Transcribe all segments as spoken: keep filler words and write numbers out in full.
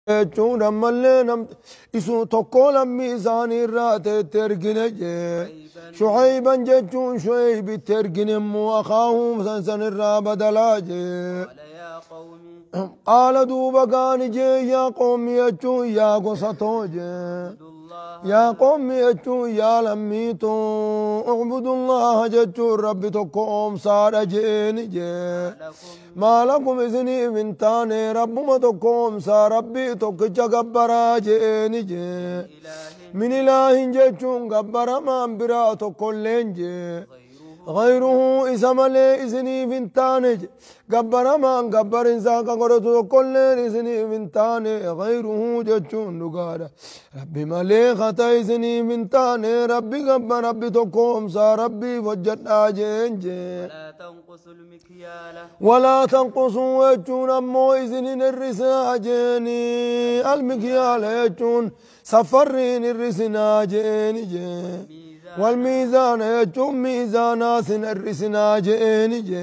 jechuun ammallee nam isu tokko lammii isaanii irraa ta'etti ergine jee shucayban jechuun shucaybitti ergine immoo akaahum san san irraa badalaa jee qaala duuba gaani jee yaa qoomi jechuun yaa gosa too jee يا قوم يجو يا لميتو اعبدوا الله جتو ربي تقوم صار جين جي ما لكم إذني من تاني رب ما تقوم صار ربي تق جبرا جين جي من إله جتو جبرا ما برا تقولين جي غيره إسم لي إذني من تاني جبرا ما جبر إنسان كقرتو تقولين إذني من تاني غيره جتو نقارا ربي ملك إذني من تاني ربي جبر ربي تقوم صار ربي وجد آجين جي ولا تنقصوا المكيال ولا تنقصوا يجون أمو إذنين الرسنا جيني المكيال يجون سفرين الرسنا جيني جي والميزان يجون ميزانا سن الرسنا جيني جي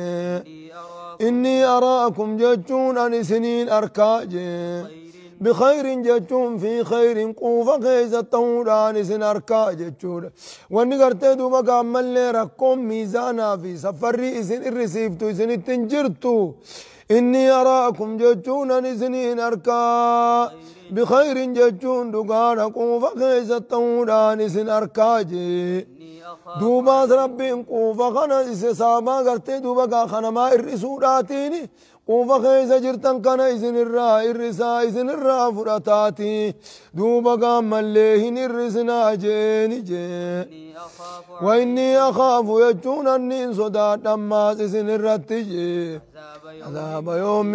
إني أراكم ججون أن سنين أركا جي بخير جتون في خير قوفا خيزة تهودان سن أركا جتون ونقرت دوبا قامل لي ركم ميزانا في سفري إسن الرسيفتو إسن التنجرتو إني أراكم جتون أن سنين أركا بخير جتون دقان قوفا خيزة تهودان سن أركا جي دوبا ربي قوفا خنا إسن سابا قرت دوبا خنا ما الرسولاتيني قوفا خيزة جرتن كان إذن الرا الرسا إذن الرا فراتاتي دوبا قام الليهن الرسنا جيني جي وإني أخاف يجون أني صدات أماس إذن الرتجي عذاب يوم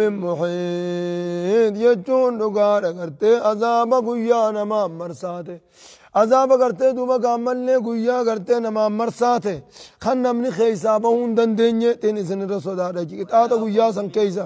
محيط يجون دقار کرتے عذاب قيانا ما مرساته عذاب کرتے دوبا قامل نے گویا کرتے نما مرساتے خن نمنی خیسا بہون دندینye تین اسن رسو دادا کی اطاعت گویا سن کیسا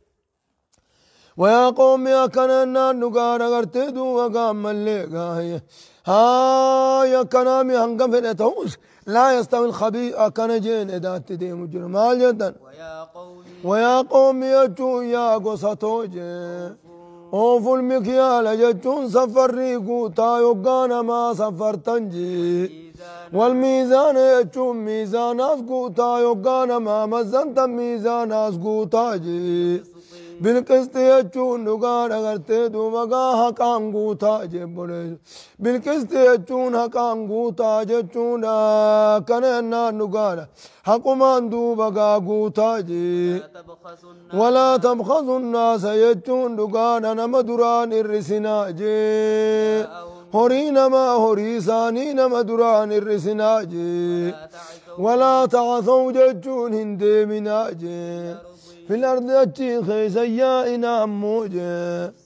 ويا قوم يا كنانا نقارا کرتے دوبا قامل لے گاہی ها يا كنامي هنگم فرتوش لا يستوي الخبيث أكن جين إدات دي مجرم جدا ويا قوم يا جو يا قصتو جين اوفو المكيال جتون سفري قوتا يوغانا ما سفرتنجي والميزان يجون ميزان اسقوتا يوغانا ما مزنت ميزان اسقوتا جي بالقسط يجون نقارا غرتي دوبقا حقان قوتا جيبوني بالقسط يجون حقان قوتا جتون كننا نقارا حقمان دوبقا قوتا جي ولا تبخسوا الناس يجون نقارا نمدران الرسنا جي هوري نما هوري ساني نمدران الرسنا جي ولا تعثوا جتون هندي منا جي في الأرض أتي خيزيا إنا موجة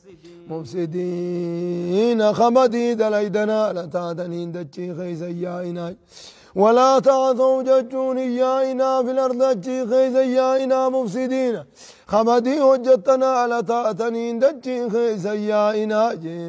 مفسدين خمدي دليدنا لتعدنين دتي خيزيا إنا ولا تعثوا جتون يا إنا في الأرض أتي خيزيا إنا مفسدين خمدي وجتنا لتعدنين دتي خيزيا إنا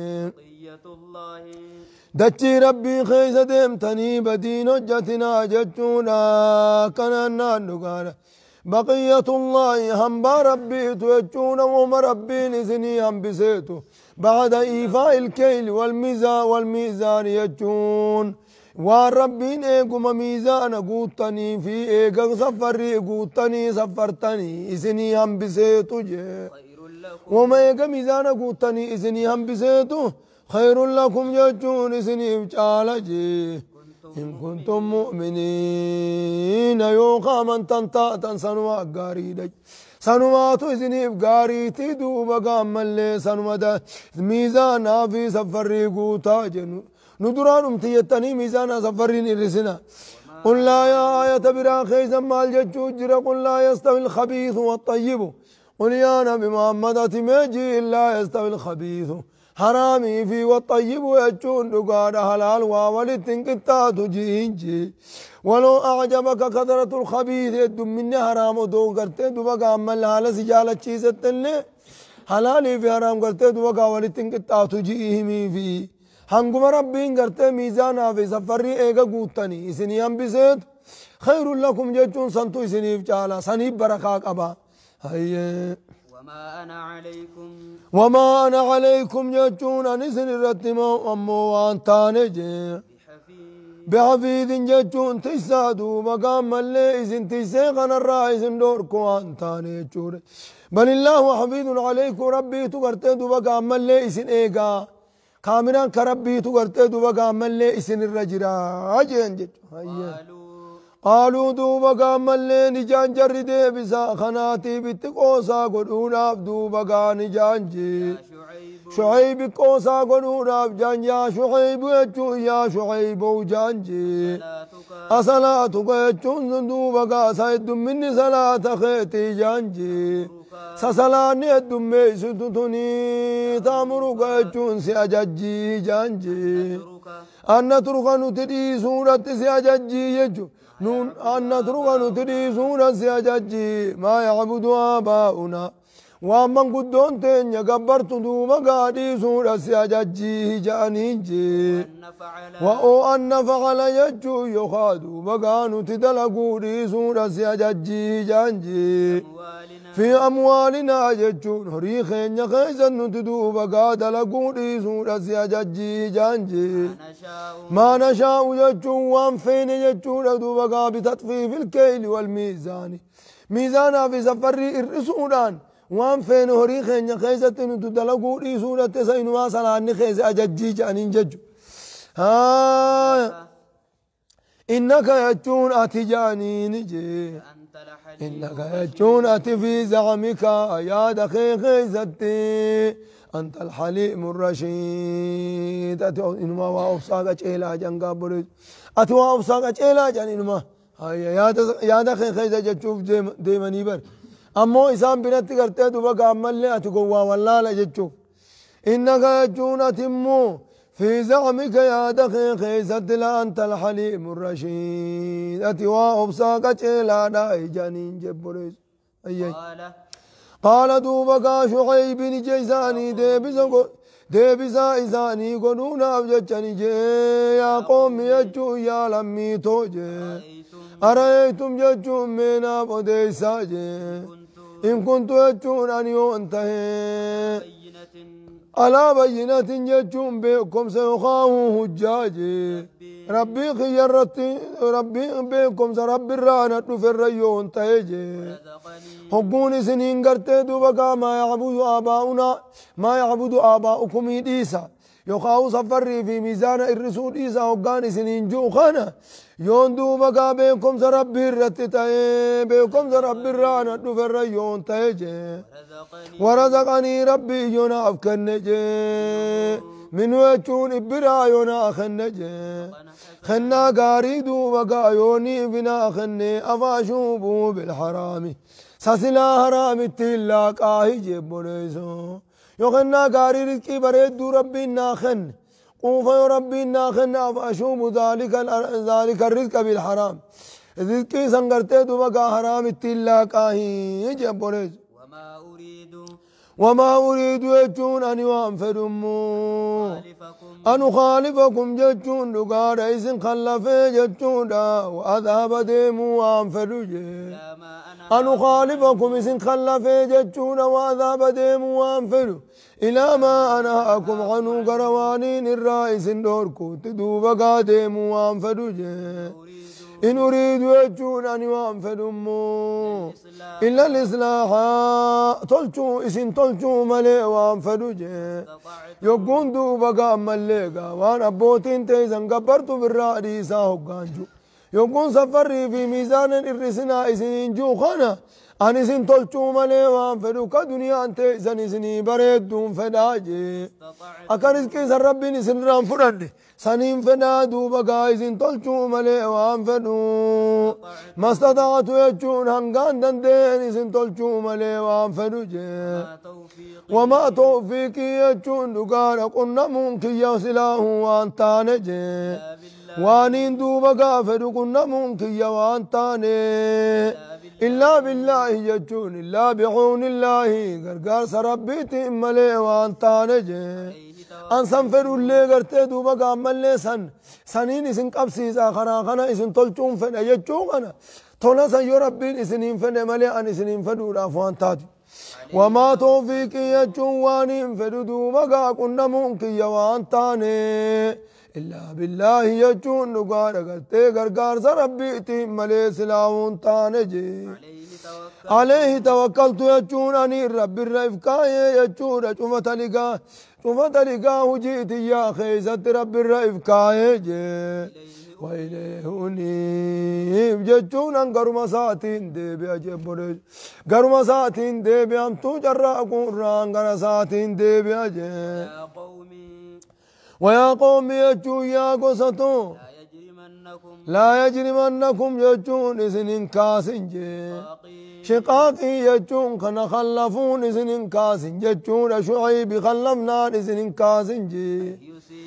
دتي ربي خيز دمتني بدين وجتنا جتونا كننا نقانا بقية الله هم ربي توجون وهم ربي نزني هم بسيتو بعد إيفاء الكيل والميزان والميزان يجون والربين إيقم ميزان قوتني في إيقا سفري قوتني سفرتني إذني هم بسيتو جي وما إيقا ميزان قوتني إذني هم بسيتو خير لكم يجون إذني بجال جي إن كنتم مؤمنين يوقع من تنطاطا سنوا قاري سنوا تزني بقاري تدو بقام اللي سنوا دا ميزان في سفري قوتا جنو ندرانم تيتني ميزان سفرين الرسنا قل لا يا آية برا خيزا مال ججوجر قل لا يستوي الخبيث والطيب قل يا نبي محمد أتميجي لا يستوي الخبيث حرامي في والطيب يجون دقاد حلال وولد قطات جينجي ولو أعجبك كثرة الخبيث يدم مني حرام دو کرتے دوبا عمل حال سجالة چیزت اللي حلالي في حرام کرتے دوبا ولد قطات جيهمي في هنگم ربين کرتے ميزانا في سفري ايغا قوتني اسني هم بسيط خير لكم جيجون سنتو اسني بچالا سنيب بركاك أبا هيا وما أنا عليكم وما أنا عليكم جتون أنسن الرتم أمو وانتانجي بحفيظ جتون تسادو مقام اللي إذن تسيقن الرئيس دوركو وانتاني جتون بل الله حفيظ عليكم ربي تقرتدو مقام اللي إذن إيقا كامران كربي تقرتدو مقام اللي إذن الرجرا أجين جتون قالوا دوبا قام اللي نجان جردي بسا خناتي بتقوسا قدونا دوبا قا نجان جي شعيب قوسا قدونا بجان يا شعيب يجو يا شعيب وجان جي أصلاتك يجون دوبا قا سيد مني صلاة خيتي جان جي سسلاني الدمي ستتني تامرك يجون سيأججي جان جي أن ترغن تدي سورة سيأججي يجو نون أن نترك نتريسون سيجاجي ما يعبد آباؤنا ومن قدون تين يقبرت دوما قادي سورة سيجاجي جانينجي وأو أن فعل يجو يخادو بقانو تدلقوا دي سورة سيجاجي جانجي في أموالنا يجون هريخين يخيزن نتدو بقاد لقوا دي سورة سيجاجي جانجي ما نشاء يجون وانفين يجون دو بقا بتطفيف الكيل والميزان ميزانا في سفر الرسولان وانفين هريخين يخيزن نتدو لقوا دي سورة سينوا سلان خيز أججي جانين ججو ها إنك يجون أتجانين جي إنك يجون أتي في زعمك يا دقيق زتي أنت الحليم الرشيد أتي إنما وأوصاك إلى جنقا بريد أتي وأوصاك إلى جن إنما يا دقيق زتي تشوف ديماني بر أمو إسان بنتي کرتے تو بقى عمل لي أتي قوة والله لا جتشوف إنك يجون أتمو في زعمك يا دقيق زد لا أنت الحليم الرشيد أتي وأبصاك لا داي جانين جبريز قال دوبك شعيب جيزاني ديبزا ديبزا إزاني قنونا بجتني جي يا قوم يجو يا لمي توجي أرأيتم ججو من أبو ديسا جي إن كنت يجون أن ينتهي على بينة يجون بكم سيخاه حجاجي ربي خيرتي ربي بكم ربي الرانة في الريون تيجي حقوني سنين قرتي دوبكا ما يعبد آباؤنا ما يعبد آباؤكم إيسا يخاو سفري في ميزان الرسول إيسا حقاني سنين جو خانا يون دوبكا بكم ربي الرتي تيجي بكم ربي الرانة في الريون تيجي ورزقني ربي يونا أفكنجي من وجون إبرا يونا خنجي خنا قاريدو وقايوني بنا خني أفاشوبو بالحرام ساسلا حرام التلاك آهي جيبونيسو يو خنا قاري رزقي بريدو ربي ناخن قوفا ربي ناخن أفاشوبو ذلك ذلك الرزق بالحرام رزقي سنگرتي دو وقا حرام التلاك آهي جيبونيسو وما أريد يجون أن ينفرموا أن أخالفكم ججون لقار إذن خلفي ججون وأذهب ديموا وأنفروا أن أخالفكم إذن خلفي ججون وأذهب ديموا وأنفروا إلى ما أنهاكم عنه قروانين الرئيس دوركو تدوبقا ديموا وأنفروا إن أريد يجون أن ينفرموا إلا الإصلاح تلجو إسن تلجو ملي وانفروا يقون دوبقا مليقا وان أبوتين تيزن قبرتو بالرأي ساهقانجو يقون سفري في ميزان الرسنا إسنين جو خانا أن إسن تلجو ملي وانفروا كدنيا أنت إسن إسني بريدون فداجي أكارس كيس ربي إسن رام فرد سنين فدا دوبقا إسن تلجو ملي وانفروا ما استطعت يجون هنغان دندين إسن تلجو ملي وانفروا وما توفيقي يجون دقار قلنا ممكن يوصله وانتانجي وانين دوبقا فدو قلنا ممكن يوانتاني إلا بالله يجون إلا بعون الله قرقار سربيتي ملي وانتانجي أن سنفروا اللي قرتي دوبقا ملي سن سنين إسن قبسيسا خنا خنا إسن تلجون فدا يجون أنا تونا سن يربين إسنين فدا ملي أن إسنين فدو رافوان تاتي وما توفيقي يجواني فردو مقا كنا ممكن يوان تاني إلا بالله يجون نقار قرتي قرقار سربيتي ملي سلاون تانجي عليه توكلت يجون أني رب الرفقاي يجون شوفت لقا شوفت لقا وجيتي يا خيزت رب الرفقاي وإليه أنيب جتون أنقر مساتين ديبي أجيب بريج قر مساتين ديبي أمتو جرى قرآن قر ساتين ديبي أجيب ويا قوم يجو يا قصتو لا يجرمنكم يجون إذن كاسنجي شقاقي يجون كان خلفون إذن كاسن يجون شعيب خلفنا إذن كاسنجي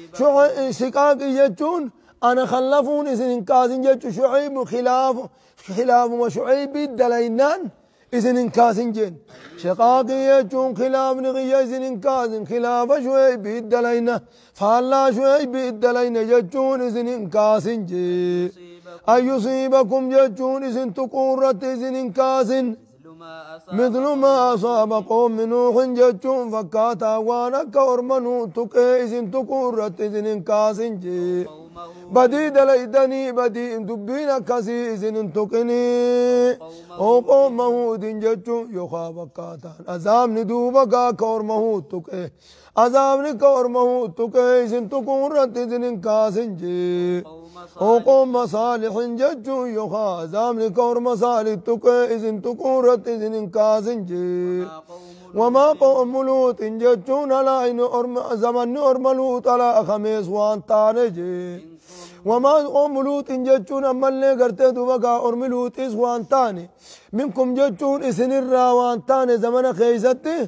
شقاقي يجون أنا خلفون إذن كاسن يجو شعيب خلاف خلاف وشعيب الدلينان إذن كاسنجين شقاقي يجون خلاف نغي إذن كاسن خلاف شعيب الدلينا فالله شعيب الدلينا يجون إذن كاسنجي أن يصيبكم يجون إذن تقورت إذن كاسن مثل ما أصاب قوم نوح يجون فكاتا وانك أرمنو تقي إذن تقورت إذن كاسنجي بدي دليدني بدي دبينا كسي إذن تقني أو قوم مهود ججو يخاف كاتان أزام ندوبا كور مهود تقي أزام نكور مهود تقي إذن تقورت إذن كاسنجي أو قوم مصالح ججو يخا أزام نكور مصالح تقي إذن تقورت إذن كاسنجي وما قوم لوط ججون على إن أرم زمن أرملوط على خميس وان تانجي وما قوم لوط ججون أما اللي قرتي دوبا أرملوط إس وان تاني منكم ججون إسن الرا وان تاني زمن خيزتي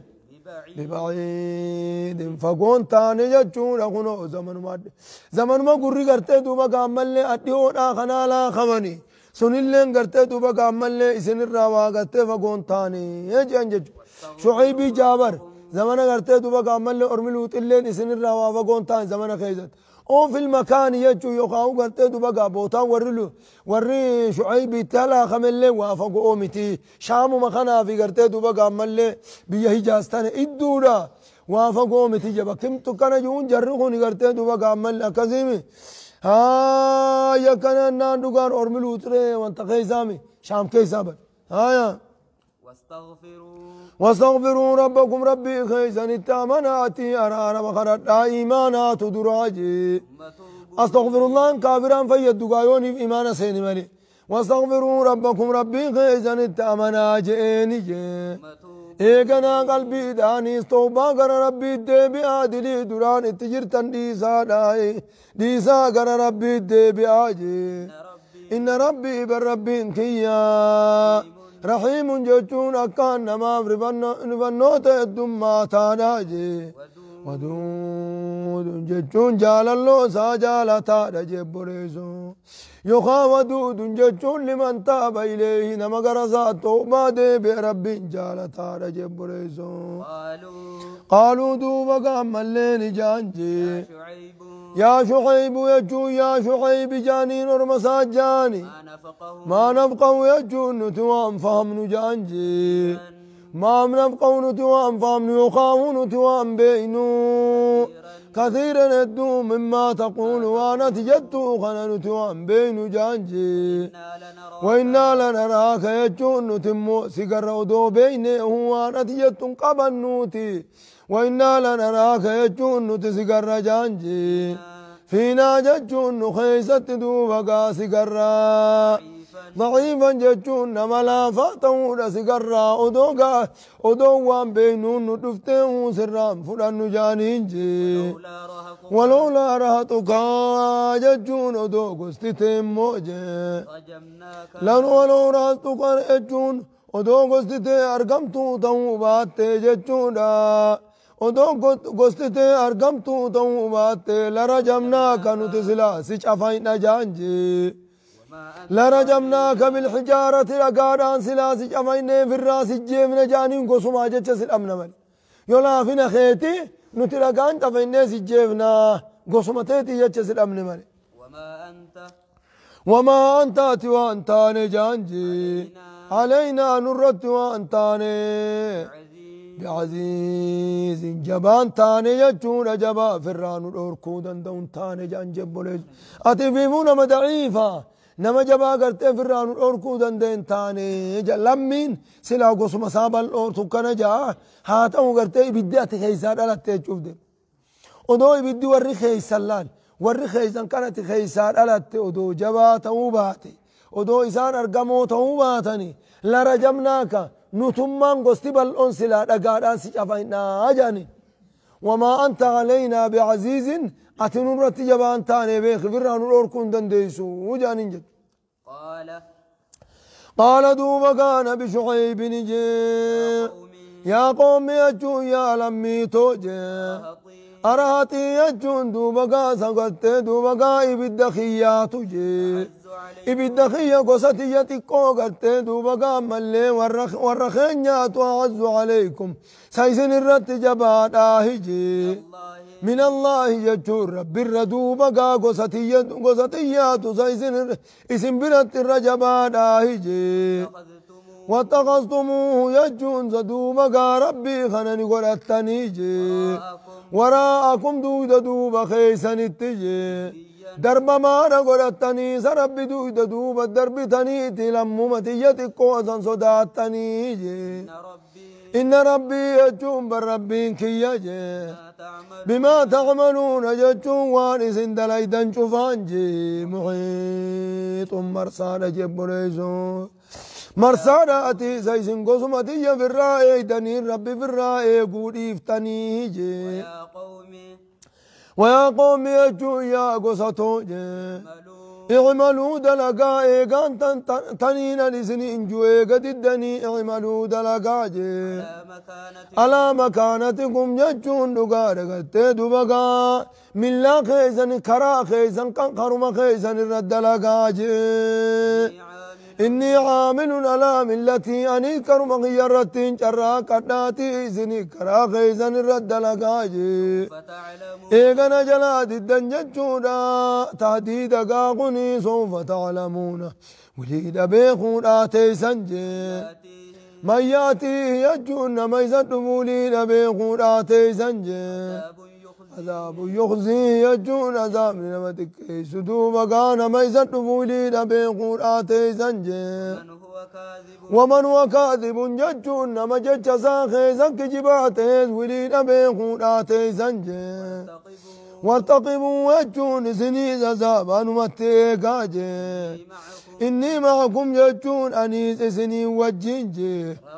ببعيد فقون تاني ججون أخنو زمن ما زمن ما قري قرتي دوبا أما اللي أديون آخنا لا خمني سنين قرتي دوبا أما اللي إسن الرا وقرتي فقون تاني يجي أنججو شعيبي جابر زمان قرتي دوبا كامل أرملوت اللين إسن الروا وقون تان زمان خيزت أو في المكان يجو يقاو قرتي دوبا بوتان ورلو وري شعيبي تلا خمل وافقو أومتي شام مخنا في قرتي دوبا كامل بيه جاستان إدورا وافقو أومتي جبا كم تكنا جون جرخوني قرتي دوبا كامل أكزيمي ها يكنا ناندوغان أرملوت ري وانت خيزامي شام كيسابر ها واستغفروا ربكم ربي خيزن التامناتي أرانا بخرد إيمانات دراجي أستغفر الله كافرا فيد قايوني في إيمان سيني مالي واستغفروا ربكم ربي خيزن التامناتي إيقنا قلبي داني استوبا قر ربي دي عادلي دران اتجرتن ديسا داي ديسا قر ربي دي عاجي إن ربي بالربي كيا رحيم جوجون أكان نماف رفنوت الدمى تاناجي ودود جوجون جال الله ساجال تاراجي بريزو يخا ودود جوجون لمن تاب إليه نمقرسات توبا دي برب جال تاراجي بريزو قالوا دوبا قام الليل جانجي يا شعيب يجو يا شعيب جانين ورمسات جاني ما نفقه يجو نتوام فهم نجانجي ما نفقه نتوام فهم يخاو نتوام بينو كثيرا ندو مما تقول وانا تجدو خنا نتوام بينو جانجي وإنا لنراك يجو نتمو سيقر ودو بينه وانا تجدو قبل نوتي وإنا لنراك يجون نتسقر جانجي فينا ججون خيست دوبا قاسقرا ضعيفا ججون ملا فاتون سقرا أدوغا أدوغان بينون نتفتهم سرام فران جانينجي ولولا رهتك ججون أدوغ استتهم موجه لن ولو رهتك ججون أدوغ استتهم أرقمتو توبات ججون odoo gostite argamtu ta'uu baatte lara jamnaa ka nuti silaa si cafayna jaanje lara jamnaa ka bilxijaarati dhagaadhaan silaa si cafayne firraa si jeefne jaaniin gosumaa jecha si dhabna male yoo laafina keeti nuti dhagaan cafaynee si jeefnaa gosuma teeti jecha si dhabne male wamaa antaati waan taane jaanje علينا نرد وأنتاني بعزيز جبان تاني يجون جبا فران الأركودا دون تاني جان جبوليس أتفهمون ما ضعيفا نما جبا قرتي فران الأركودا دين تاني جلمين سلا قسم صاب الأرتو كان جا هاتو قرتي بدأت خيسان على تشوف دي ودو بدي وري خيسان وري خيسان كانت خيسان على تودو جبا توباتي ودو إسان أرقمو توباتني لرجمناك نتمان قستي بالأنسلا دقادان سيجافينا أجاني وما أنت علينا بعزيز أتنورت جبان تاني بيخ فران الأركون دنديسو وجانين جد قال قال دوبا كان بشعيب نجي يا قوم يجو يا لمي توجي أرهتي يجون دوبا كا سقطت دوبا كا إبدخيات جي إبدخية قصتي تكو قرت دوبا كا ملي ورخينيات وعز عليكم سيسن الرت جبات آهجي من الله يجور رب الردوبا كا قصتي قصتيات سيسن اسم برت الرجبات آهجي واتخذتموه يجون زدوبا كا ربي خنني قرأتني جي وراءكم دود دوبا خيسن التجي درب ما رغرتني سرب دود دوبا درب تنيتي لممتيتي قوسا صداتني إن ربي يجون بالربين كي يجي بما تعملون يجون وارس دليدا شفانجي محيط مرصاد جبريزو مرصادة أتي سيسن قسمتي في الرائع تنين ربي في الرائع قود إفتني جي ويا قومي ويا قوم يجو يا قصتو اعملوا دلقا ايقان تنين لسنين جو ايقا الدني اعملوا دلقا جي على مكانتكم يجون دقارقت دبقا من لا خيزن كرا خيزن قنقرم خيزن الرد لقا جي إني عامل على ملتي أني كرم غيرتين شرا قداتي إذني كرا خيزن الرد لقاجي إيغانا جلاد الدنجة جودا تهديد قاقني سوف تعلمون وليد بيخون آتي سنجي من ياتي يجون ما يزدبوا ليد بيخون آتي سنجي عذاب يخزي يجون عذاب نمتك سدوب كان ما يزدبوا ليد بيخون آتي سنجي ومن هو كاذب ججون نما جج ساخي زك جباتيز وليد بيخون آتي سنجي وارتقبوا يجون سنيز عذابا نمتكاجي إني معكم يجون أنيس سني وجينجي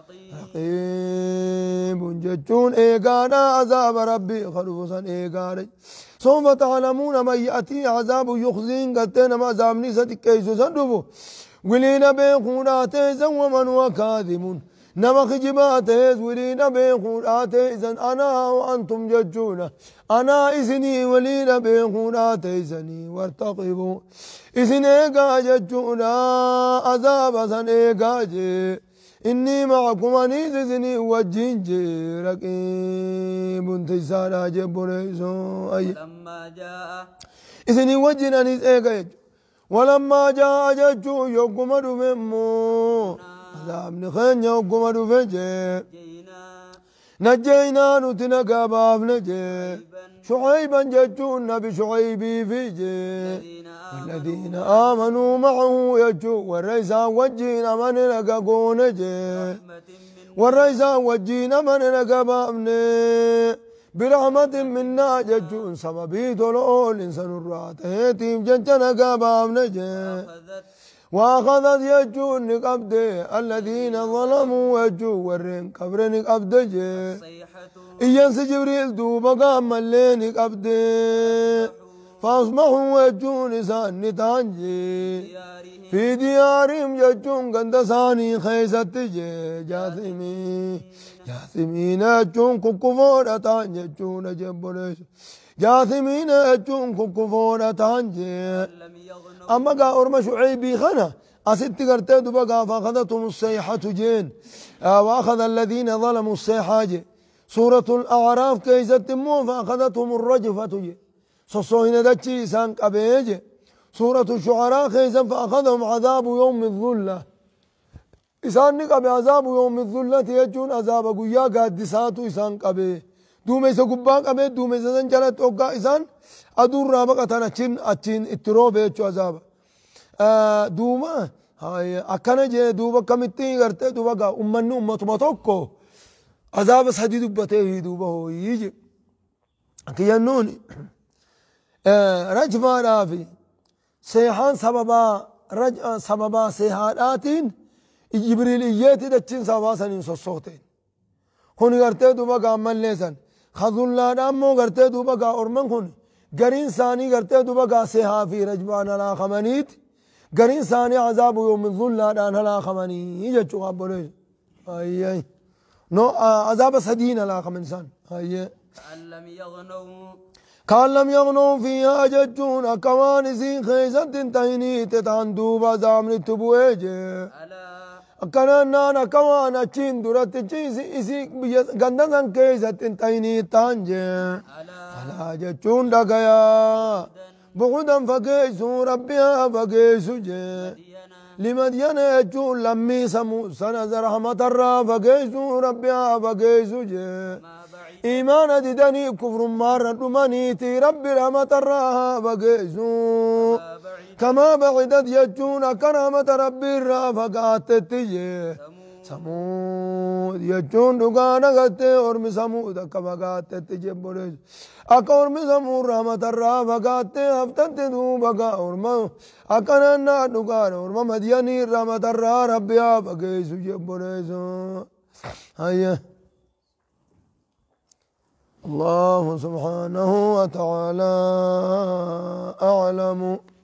رقيب ججون إيقانا عذاب ربي خلوصا إيقانا سوف تعلمون من يأتي عذاب يخزين قتنا ما عذابني ستكيسو سندفو ولينا بيخون آتيزا ومن وكاذب نما خجباتيز ولينا بيخون آتيزا أنا وأنتم ججون أنا إذني ولينا بيخون آتيزني وارتقبوا إذن إيقا ججونا عذاب سن إيقا جي إني معكم أنيس إذني وجينجي رقيب تيسانا جبريسو أي لما جاء إذني وجين أنيس إيقا ججو ولما جاء ججو يوكم دفمو عذابني خين يوكم دفجي نجينا نتنقى باب نجي شعيبا ججون نبي شعيبي فيجي والذين آمنوا معه يجو والرئيسا وجينا من نقى قونجي والرئيسا وجينا من نقى بابني برحمة منا ججون سببي دولول إنسان الراتيتيم جنجنا قباب نجي وأخذت يجون نقبد الذين ظلموا يجو ورين قبر نقبد جي إيانس جبريل دوبا قام اللي نقبد فأصبحوا يجون إسان نتانجي في ديارهم يجون قندساني خيست جي جاثمين جاثمين يجون كوكوفورة تانجي يجون جبوليش جاثمين يجون كوكوفورة تانجي أما قا أرم شعيبي خنا أست قرتي دبقا فأخذتهم الصيحة جين وأخذ الذين ظلموا الصيحة جي سورة الأعراف كيست مو فأخذتهم الرجفة جي صصوهن دتشي سان قبيجي سورة الشعراء كيست فأخذهم عذاب يوم الظلة إسان قبي عذاب يوم الظلة يجون عذاب قويا قادسات إسان قبي دوم إسا قبا قبي دوم إسا سنجلت أوقا إسان أدور رابقة أچين أچين اتروب يجو عذاب آه دوما هاي أكنا جي دوبا كمتين غرتي دوبا قا أمن أمت متوكو عذاب سديد بته دوبا هو يجي كيانون آه رجفا رافي سيحان سببا رج سببا سيحاناتين جبريل إياتي دچين سببا سنين سوسوتين خوني غرتي دوبا قا أمن ليسن خذون لا نامو غرتي دوبا قا أرمن خوني غرين ثاني غرتي دوبا قا سيحا في رجبان لا خمانيت غرين ثاني عذاب يوم الظلة دان لا خماني يجو قبولي أي أي نو عذاب سدين لا خمنسان أي كأن لم يغنوا كان لم يغنوا فيها ججون كمان زين خيزت تهيني تتاندوبا زامن تبويج ألا كان نانا كمان أچين درت چيز إسي غندن كيزت تهيني تانج ألا ألا ججون دغيا بغدا فقيسو ربيا فقيسو جي دينا لمدين يجون لمي سمو سنزر رحمة الرا فقيسو ربيا فقيسو جي ما بعيد إيمان ددني كفر مارا دمانيتي ربي رحمة الراها فقيسو ما بعيد كما بعدت يجون كرامة ربي الرا فقاتت تجي ثمود سمود يجون دقانا قتي ورمي سمود كما قاتت تجي بوليس أكا ورمي سمود رحمة الرا فقاتت هفتت دوبا ورما أكا نانا دقانا ورما مدياني رحمة الرا ربي فقيسو جي بوليس هيا الله سبحانه وتعالى أعلم